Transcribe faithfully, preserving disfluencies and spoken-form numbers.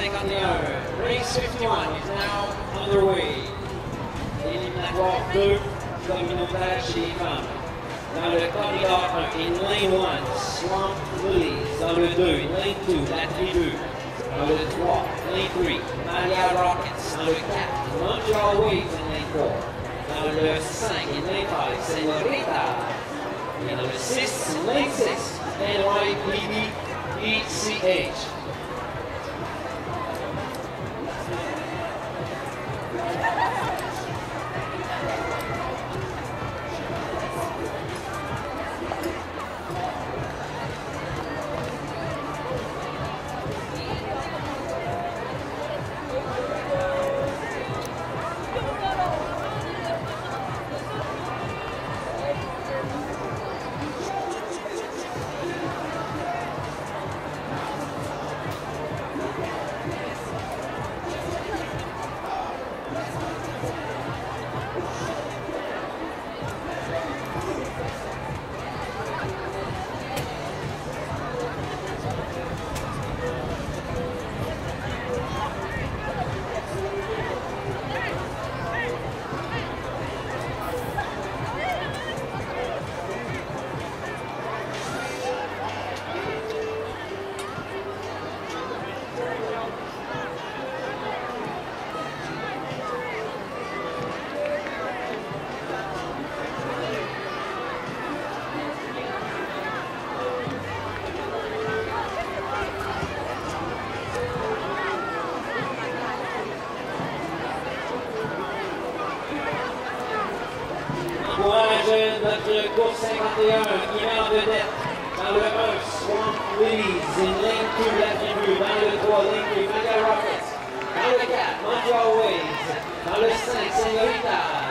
cinquante et un. Race fifty-one is now underway. Éliminatoire deux, communautaire chez les femmes. Dans le corridor un, in lane one, Swamp Lilies. Dans le deux, in lane two, la tribu. Dans le trois, lane three, Malia Rockets. Dans le quatre, Montreal Waves in lane four. Dans le cinq, in lane five, Senorita. Et dans le six, in lane six, N Y P B E C H. Notre course cinquante et un qui met en vedette. Dans le un, Swamp Lilies, in lane two, la tribu. Dans le trois, lane three, Malia Rockets. Dans le quatre, Montreal Waves. Dans le cinq, Senorita.